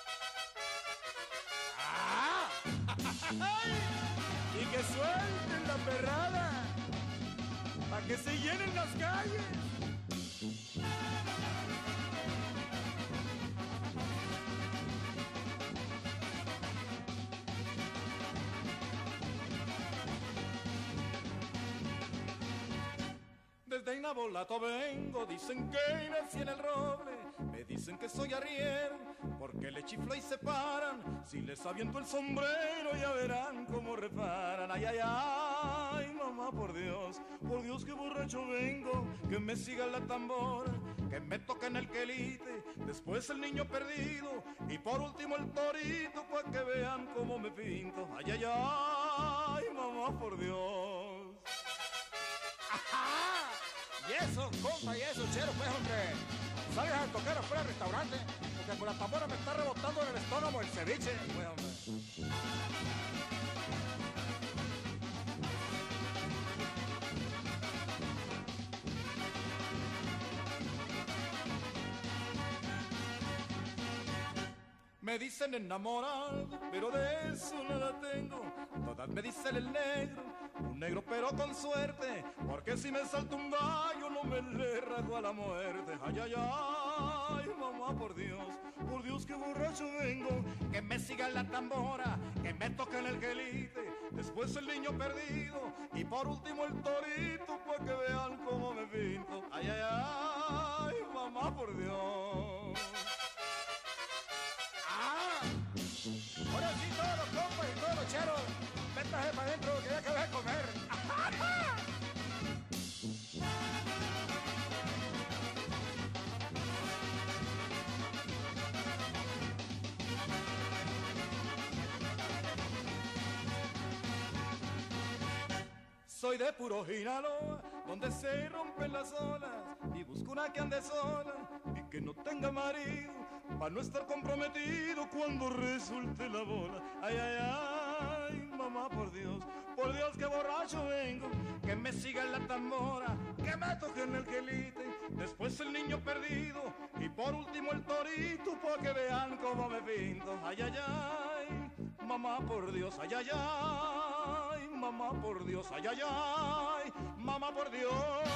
¡Ah! Y que suelten la perrada, pa' que se llenen las calles. Desde Inabolato vengo, dicen que nací en el roble, me dicen que soy arriero, porque le chiflo y se paran, si les aviento el sombrero ya verán cómo reparan. Ay, ay, ay, mamá, por Dios que borracho vengo, que me siga la tambora, que me toquen el quelite, después el niño perdido, y por último el torito, pa' que vean cómo me pinto. Ay, ay, ay, mamá, por Dios. ¡Ajá! Y eso, compa, y eso, chero, pues, hombre. Sales a tocar afuera del restaurante, porque con la tambora me está rebotando en el estómago el ceviche, pues, hombre. Me dicen enamorado, pero de eso nada tengo. Todas me dicen el negro, un negro pero con suerte, porque si me salta un gallo no me le rasgo a la muerte. Ay, ay, ay, mamá, por Dios que borracho vengo, que me siga la tambora, que me toquen el quelite, después el niño perdido, y por último el torito, para que vean cómo me pinto. Ay, ay, ay, mamá, por Dios. Ahora sí, todos los compas y todos los cheros, véntate para adentro que ya acabé de comer. Soy de puro Sinaloa, donde se rompen las olas, y busco una que ande sola y que no tenga marido, para no estar comprometido cuando resulte la bola. Ay, ay, ay, mamá, por Dios que borracho vengo, que me siga en la tambora, que me toquen el quelite, después el niño perdido, y por último el torito, para que vean cómo me pinto. Ay, ay, ay, mamá, por Dios, ay, ay, ay, mamá, por Dios, ay, ay, ay, mamá, por Dios.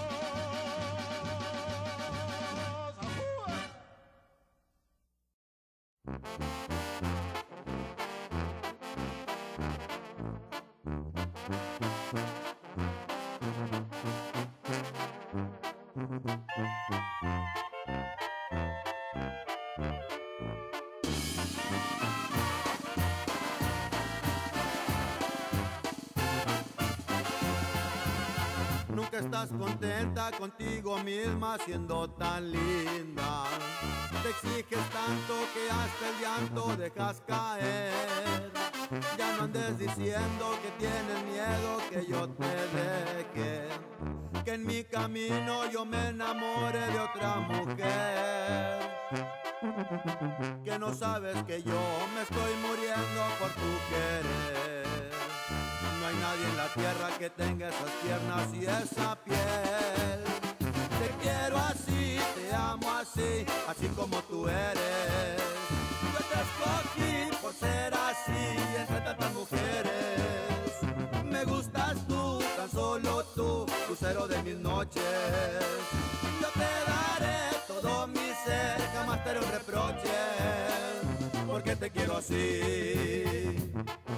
Nunca estás contenta contigo misma siendo tan linda. Te exiges tanto que hasta el llanto dejas caer. Ya no andes diciendo que tienes miedo que yo te deje, que en mi camino yo me enamore de otra mujer, que no sabes que yo me estoy muriendo por tu querer. No hay nadie en la tierra que tenga esas piernas y esa piel. Te quiero así, te amo así, así como tú eres. Yo te escogí por ser así entre tantas mujeres. Me gustas tú, tan solo tú, lucero de mis noches. Yo te daré todo mi ser, jamás te haré un reproche, porque te quiero así.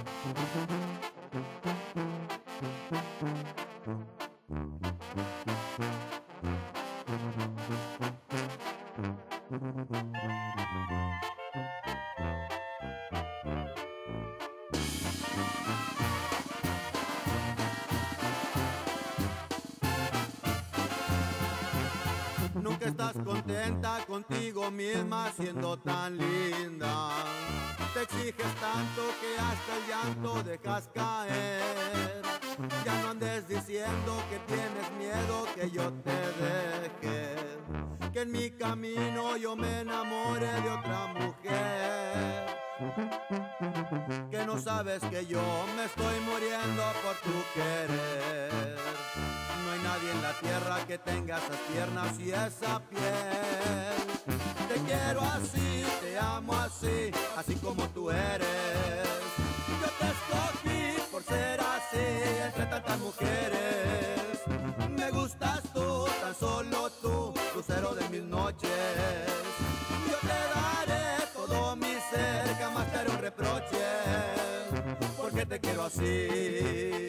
Nunca estás contenta contigo misma siendo tan linda. Te exiges tanto que hasta el llanto dejas caer. Ya no andes diciendo que tienes miedo que yo te deje, que en mi camino yo me enamore de otra mujer, que no sabes que yo me estoy muriendo por tu querer. No hay nadie en la tierra que tenga esas piernas y esa piel. Te quiero así, te amo así, así como tú eres. Yo te escogí por ser así entre tantas mujeres. Me gustas tú, tan solo tú, lucero de mis noches. Yo te daré todo mi ser, jamás te haré un reproche, porque te quiero así.